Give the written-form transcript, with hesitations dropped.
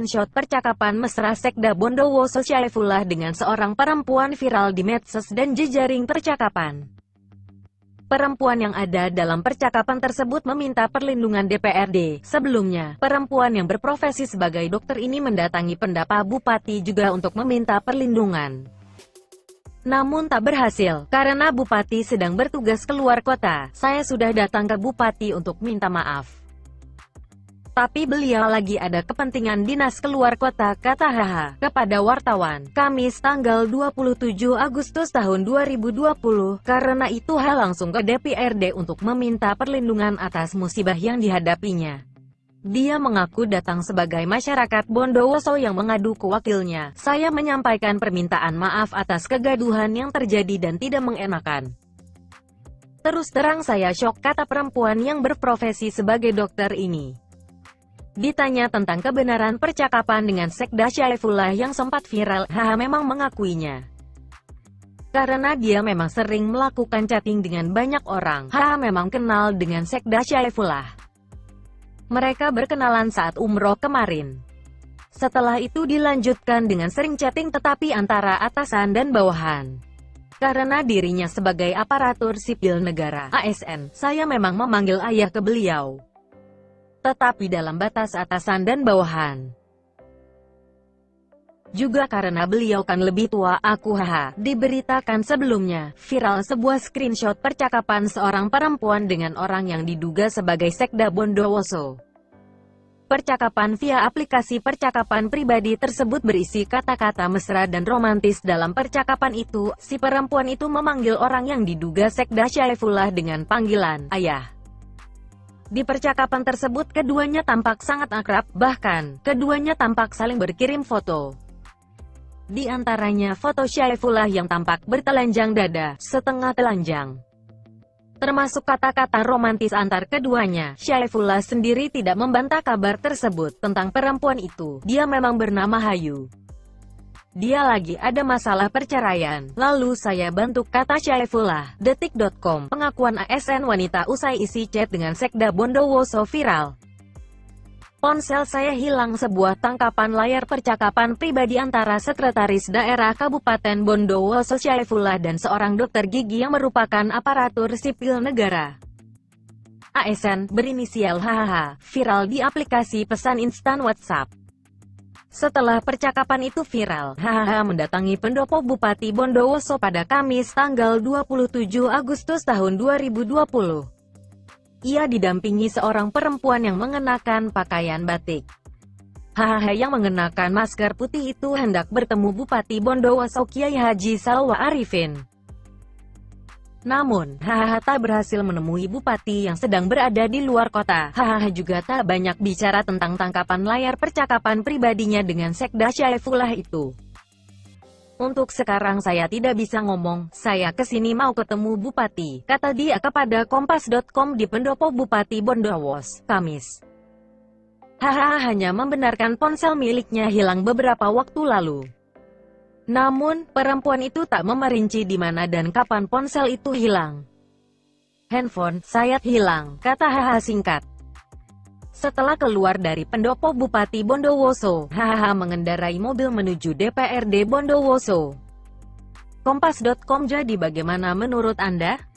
screenshot percakapan mesra Sekda Bondowoso Syaifullah dengan seorang perempuan viral di medsos dan jejaring percakapan. Perempuan yang ada dalam percakapan tersebut meminta perlindungan DPRD. Sebelumnya, perempuan yang berprofesi sebagai dokter ini mendatangi pendapa Bupati juga untuk meminta perlindungan. Namun tak berhasil, karena Bupati sedang bertugas keluar kota. Saya sudah datang ke Bupati untuk minta maaf, tapi beliau lagi ada kepentingan dinas keluar kota, kata HH kepada wartawan, Kamis tanggal 27 Agustus tahun 2020. Karena itu HH langsung ke DPRD untuk meminta perlindungan atas musibah yang dihadapinya. Dia mengaku datang sebagai masyarakat Bondowoso yang mengadu ke wakilnya. Saya menyampaikan permintaan maaf atas kegaduhan yang terjadi dan tidak mengenakan. Terus terang saya syok, kata perempuan yang berprofesi sebagai dokter ini. Ditanya tentang kebenaran percakapan dengan Sekda Syaifullah yang sempat viral, HH memang mengakuinya. Karena dia memang sering melakukan chatting dengan banyak orang, HH memang kenal dengan Sekda Syaifullah. Mereka berkenalan saat umroh kemarin. Setelah itu dilanjutkan dengan sering chatting tetapi antara atasan dan bawahan. Karena dirinya sebagai aparatur sipil negara, ASN, saya memang memanggil ayah ke beliau. Tetapi dalam batas atasan dan bawahan. Juga karena beliau kan lebih tua, aku HH. Diberitakan sebelumnya, viral sebuah screenshot percakapan seorang perempuan dengan orang yang diduga sebagai Sekda Bondowoso. Percakapan via aplikasi percakapan pribadi tersebut berisi kata-kata mesra dan romantis. Dalam percakapan itu, si perempuan itu memanggil orang yang diduga Sekda Syaifullah dengan panggilan ayah. Di percakapan tersebut keduanya tampak sangat akrab, bahkan keduanya tampak saling berkirim foto. Di antaranya foto Syaifullah yang tampak bertelanjang dada, setengah telanjang. Termasuk kata-kata romantis antar keduanya. Syaifullah sendiri tidak membantah kabar tersebut tentang perempuan itu. Dia memang bernama Hayu. Dia lagi ada masalah perceraian, lalu saya bantu, kata Syaifullah. Detik.com, pengakuan ASN wanita usai isi chat dengan Sekda Bondowoso viral. Ponsel saya hilang, sebuah tangkapan layar percakapan pribadi antara Sekretaris Daerah Kabupaten Bondowoso Syaifullah dan seorang dokter gigi yang merupakan aparatur sipil negara. ASN, berinisial HHH, viral di aplikasi pesan instan WhatsApp. Setelah percakapan itu viral, HHH mendatangi pendopo Bupati Bondowoso pada Kamis tanggal 27 Agustus tahun 2020. Ia didampingi seorang perempuan yang mengenakan pakaian batik. HHH yang mengenakan masker putih itu hendak bertemu Bupati Bondowoso Kiai Haji Salwa Arifin. Namun, HHH tak berhasil menemui Bupati yang sedang berada di luar kota. HHH juga tak banyak bicara tentang tangkapan layar percakapan pribadinya dengan Sekda Syaifullah itu. Untuk sekarang saya tidak bisa ngomong, saya kesini mau ketemu Bupati, kata dia kepada Kompas.com di pendopo Bupati Bondowoso, Kamis. HHH hanya membenarkan ponsel miliknya hilang beberapa waktu lalu. Namun, perempuan itu tak memerinci di mana dan kapan ponsel itu hilang. Handphone saya hilang, kata HH singkat. Setelah keluar dari pendopo Bupati Bondowoso, HH mengendarai mobil menuju DPRD Bondowoso. Kompas.com, jadi bagaimana menurut Anda?